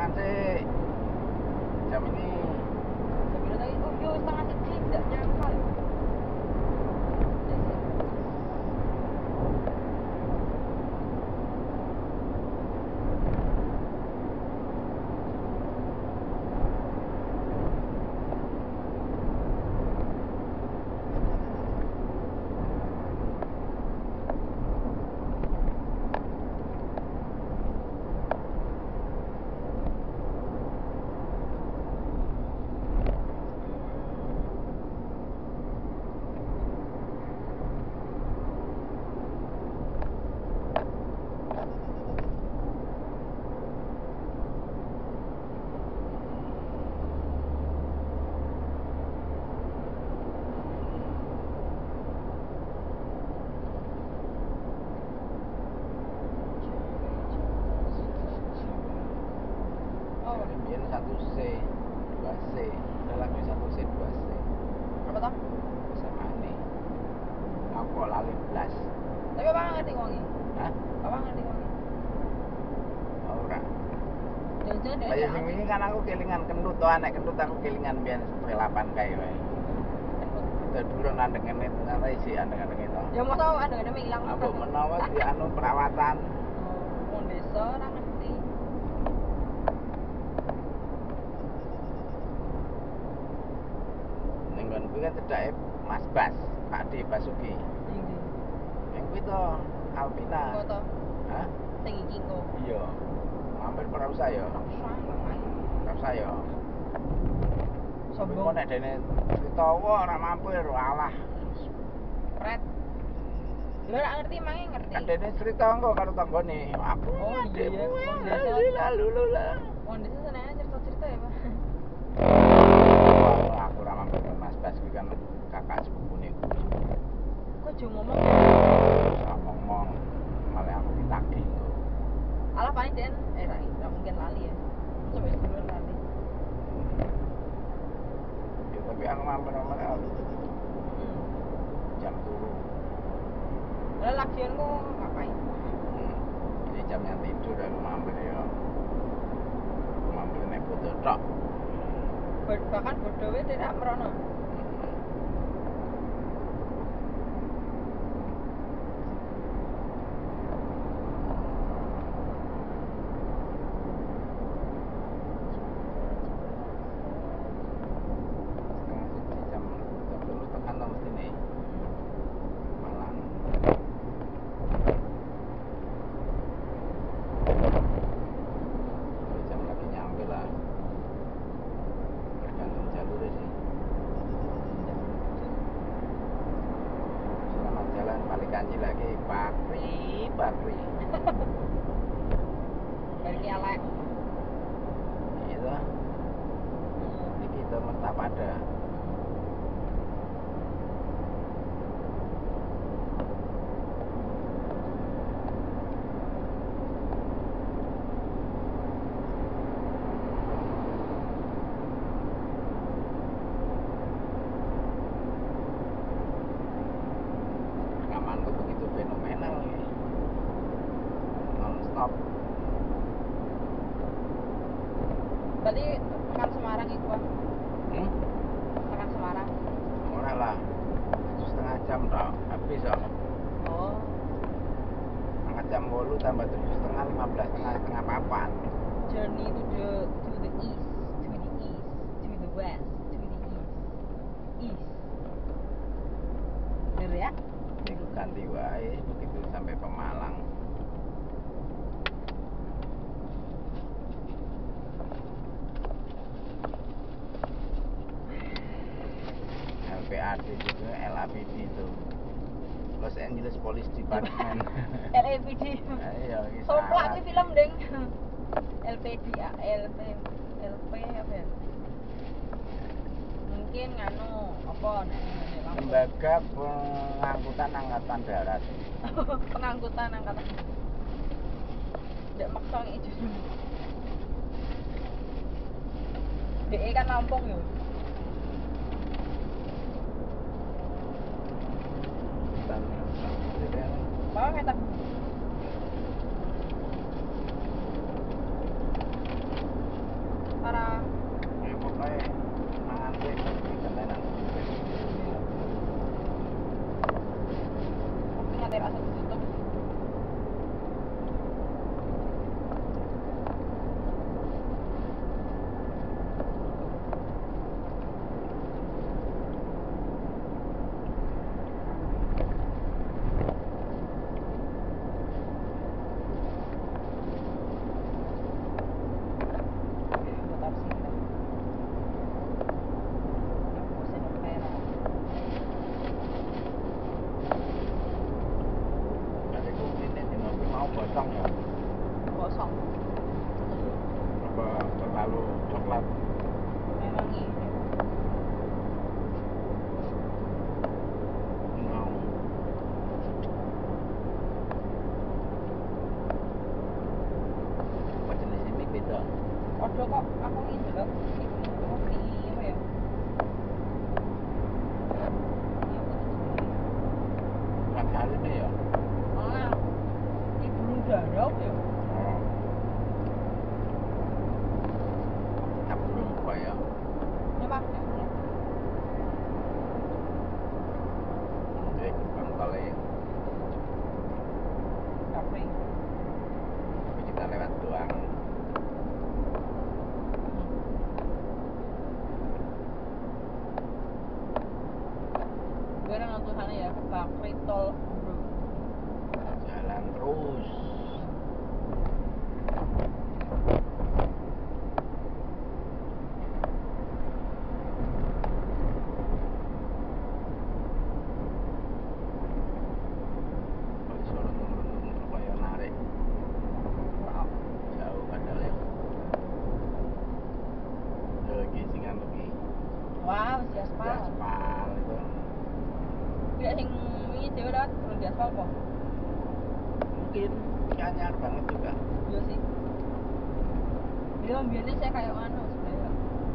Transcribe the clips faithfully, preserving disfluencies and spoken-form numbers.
makan sih jam ini. Jam ini tadi oh yo setengah tujuh tidak nyangka ya. Biar satu C, dua C, ada lagi satu C, dua C. Apa toh? Sama nih. Aku kok lali belas. Tapi apa ngerti wangi? Hah? Apa ngerti wangi? Ora. Jangan-jangan dia Kayak ada sing angin. wingi kan aku kelingan kendut to anek kendut aku kelingan biyen delapan kae wae. Kita dulu nandengen itu nanti isi andeng-andeng itu. Ya mau tahu ada ada hilang. Apa menawa di anu perawatan. Oh, wong desa ora ngerti. Ning nggon kuwi kan cedake Mas Bas, Pak D Basuki. Tinggi. Yang kuwi to Alpina. Kok to? Hah? Sing iki kok. Iya. Mampir ora usah ya. Sangat. Ora usah ya. Sombong Sombong. nek dene cerita wae ora mampir alah. Red. Lho ora ngerti mangi ngerti. Kan dene cerita engko karo tanggane. Aku Oh, iya, adekmu, wong desa. lalu lalu lalu. Wong desa senengane cerita-cerita ya, Pak. Aku ora mampir ke Mas Bas kuwi kan kakak sepupune kuwi. Kok jo ngomong Ora ngomong malah aku ditagih kok. alah paling den eh ra ra mungkin lali ya. Coba dulu lali. Ya tapi aku mampir-mampir aku Hmm. jam turu. Lah lagian kok ngapain? Hmm. Ini jamnya tidur aku mampir ya. Aku mampir nek foto tok. Bahkan bodohnya tidak merono. Jam jam telu tekan to mestine. Malang. Dua jam lagi nyampe lah. Tergantung jalurnya sih. Selamat jalan balik kanji lagi. Bakri, Bakri. Balik elek. Gitu. Ini kita mesti pada. Rekaman tuh begitu fenomenal nih. Non stop. Berarti tekan Semarang itu, Pak. Hmm? Tekan Semarang. Ora lah. Tujuh setengah jam tau. Habis kok. Oh, Angkat jam bolu tambah tujuh setengah, lima belas setengah, setengah papan. journey to the to the east, to the east, to the west, to the east. East. Bener ya? Itu ganti wae begitu sampai Pemalang. L P A D itu L A P D itu Los Angeles Police Department. L A P D. Ayo iki Soplak salah. kuwi film, Deng. L P D A L P L P apa ya? Mungkin nganu apa nek ngene Lampung. Lembaga Pengangkutan Angkatan Darat. Pengangkutan angkatan. Ndak maksa iki justru. D E kan Lampung yo. Mau ngetak. terlalu coklat. Memang ini. Mau. Apa jenis ini beda? Podo kok aku ini delok iki kopi apa ya? Iya, Bukan kali ini ya. ah, ini belum darah ya. Oh. Tak belum kok ya. Coba ya. Oke, kan kalau yang Kopi. tapi kita lewat doang. Gue nonton sana ya, Bakri Tol Bro. Jalan terus. Oh, Solo turun-turun supaya narik. Wow. Jauh padahal ya. Lagi sih kan lagi. Wow, si Di aspal. aspal itu. Tidak sing ini dewe lewat turun di aspal kok. Mungkin anyar banget juga. Iya sih. Dia biasanya saya kayak anu sebenarnya.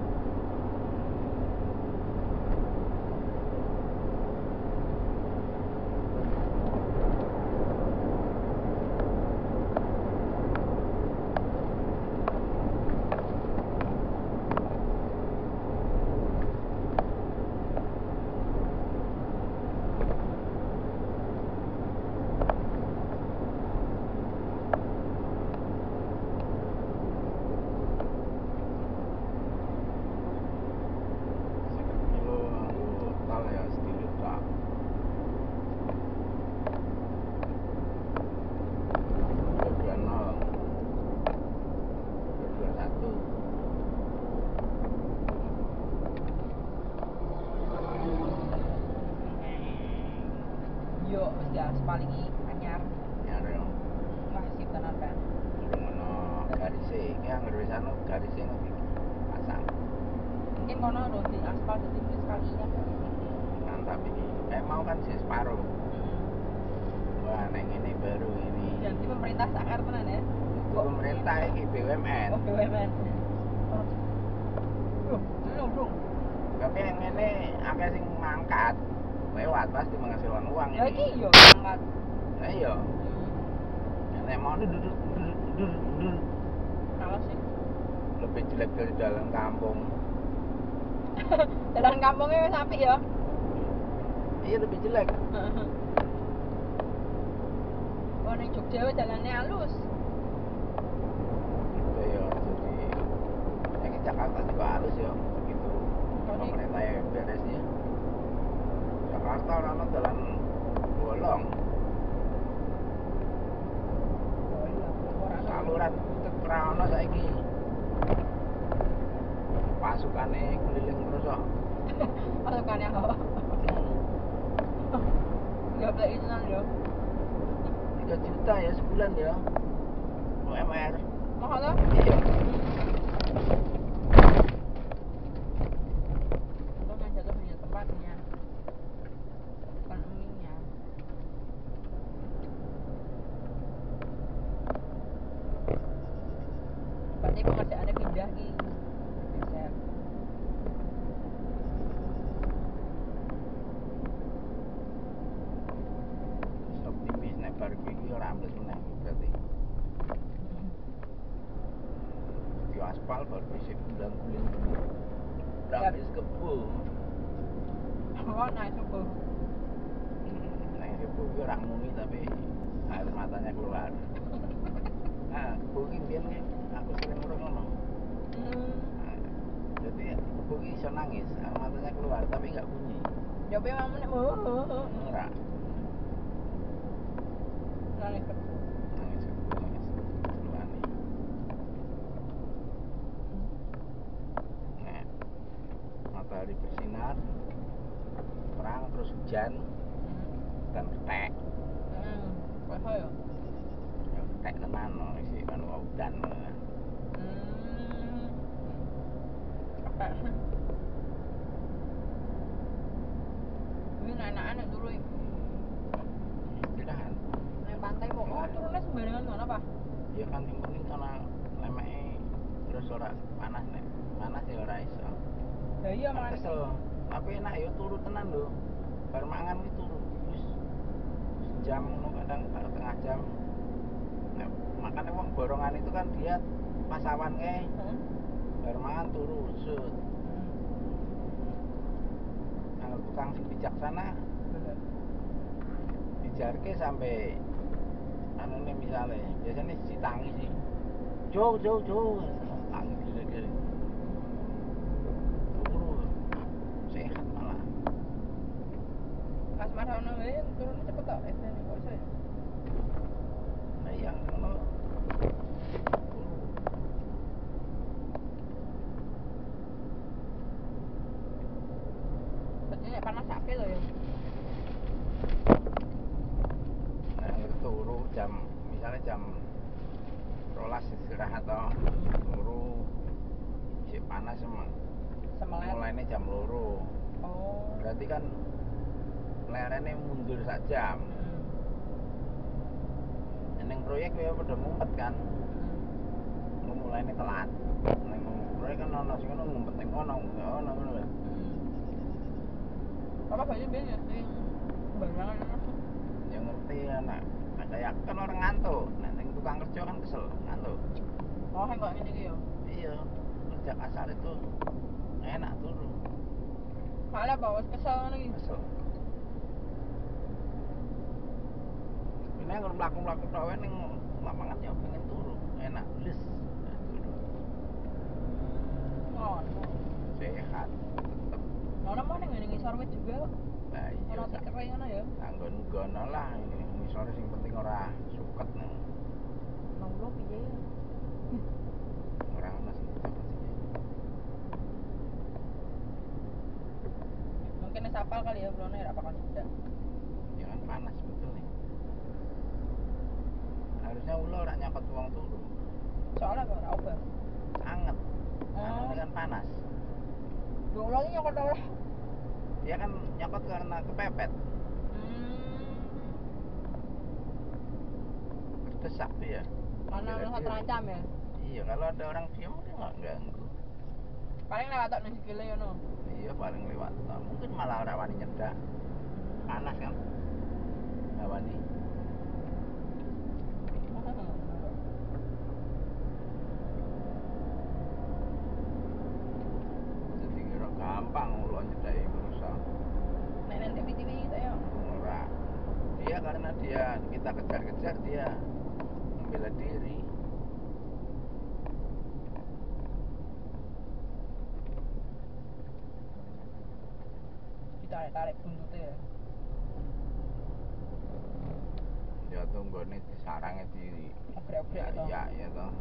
Seket kilo aku tol ya sedikit tak. dua dua nol. dua dua satu. Yo, si aspal ini anyar. Nyar ya. Masih tenan kan. Durung ono garise. Iki anggere wis anu garise ngono iki. Pasang. Mungkin kono lho di aspal jadi ini sekalian. Mantap ini. Eh mau kan sih separuh. Wah, neng ini baru ini. Jadi pemerintah sakar tenan ya. Itu pemerintah iki B U M N. Oh, B U M N. Duh, belum dong. Tapi yang ini akeh sing mangkat. Lewat pasti menghasilkan uang Ya ini. iki yo angkat. Nah iya. Nek mau duduk duduk duduk duduk. Kenapa sih? Lebih jelek dari dalam kampung. Jalan kampungnya wis apik ya. Iya lebih jelek. Oh, ning Jogja wis jalannya halus. Gitu ya. Jadi yang Jakarta juga halus ya. Begitu pemerintah yang beresnya. Jakarta orang jalan bolong. Oh iya, orang Saluran tekrana saiki. Pasukane keliling terus kok. pasukannya kok. Enggak beli itu nang yo. tiga juta ya sebulan ya. U M R. Mahal lah. Iya. Untung yang jatuh hanya tempatnya. Bukan eminya. Berarti pengerjaannya pindah ki. Geser. Optimis nek bar iki ora ambles meneh berarti. Di aspal baru bisa guling-guling. Udah wis kebo. Oh, naik subuh. Nek kebo ki ora mumi tapi air matanya keluar. Nah, kebo ki mbiyen ki aku sering ngono. Hmm. Nah, jadi kebo ki iso nangis, air matanya keluar tapi enggak bunyi. Ya tapi memang meneh. Ora. Nangis kebo. Nangis kebo nangis. Seluani. Nah, matahari bersinar, terang terus hujan dan petek. Hmm. Kok ya? Ya petek tenan no isi kan udan. Hmm. enggak. Ini enak-enak nek turu. Istirahat. Nek pantai kok oh turunnya sembarangan ngono apa? Ya kan yang penting karena lemeke terus ora panas nek. Panas ya ora iso. Lah iya Kan mangan. kesel. Tapi enak ya turu tenan lho. Bar mangan ki turu. Wis jam ngono kadang setengah jam. Nah, makanya wong borongan itu kan dia pas awan ke Heeh. bar mangan turu set. Nah, tukang sing bijaksana dijarke sampai anu nih misalnya biasanya si tangi sih jauh jauh jauh tangi gede-gede turu sehat malah Pas marono wae turunnya cepet tok S D nih kok iso ya. nah yang ngono Berarti nek panas sakit lho ya. nah itu turu jam misalnya jam rolas istirahat toh turu si panas semua Semelet. mulainya jam loro Oh. berarti kan lerene mundur sak jam Hmm. neng proyek ya pada ngumpet kan Hmm. mulainya telat neng proyek kan ono sing ono ngumpet ning kono ya ono ngono kan Apa banyak biasa sering sembarangan langsung. ya ngerti anak nah, kayak kan orang ngantuk nah neng tukang kerja kan kesel ngantuk Oh, yang kok ngene iki ya. iya kerja kasar itu enak turu Malah bawa kesel ngono iki. kesel ini kalau melaku-melaku tawe neng lapangan ya pengen turu enak les nah, turu Oh, sehat tetep ono mau ning ngene ngisor wit juga kok. nah iya Ono tikere ngono ya. anggon gono lah ini ngisore sing penting ora suket neng Nang lo piye? orang ono sing suket sih Mungkin wis apal kali ya brone ora bakal jedak. ya kan panas betul nih harusnya ulo ora nyakot wong turu Soalnya kok ora obah. anget Oh. anu ini kan panas Lho ulo iki nyokot ora. dia kan nyakot karena kepepet Hmm. berdesak tuh ya Karena bela merasa diri. terancam ya. Iya kalau ada orang diam dia nggak ganggu Paling lewat tok ning sikile ngono. iya paling lewat nah, mungkin malah ora wani nyedak panas kan nggak wani jadi kira gampang ulo nyedai manusia Nek nang T V-T V itu ya. ora dia karena dia kita kejar-kejar dia membela diri Ditarik-tarik buntutnya ya. ya tunggu nih di sarangnya di Obrek-obrek ya, itu. ya ya toh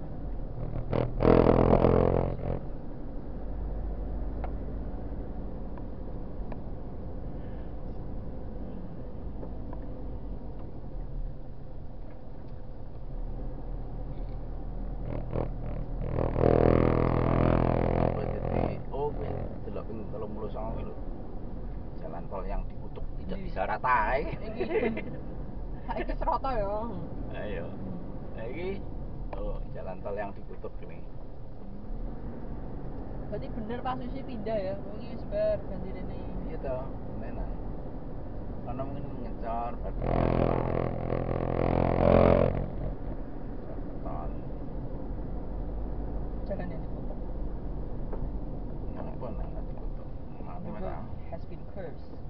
jadi oh delok ping telung puluh sanga lho jalan tol yang dikutuk tidak Iya. bisa rata Iki. Saiki serata ya. ayo nah ini oh jalan tol yang dikutuk ini Berarti bener Pak Susi pindah ya. Wingi wis bar ganti rene. iya toh beneran karena mungkin ngecor batu ton Jalan yang ditutup. nang apa nang dikutuk malah The merah road has been cursed.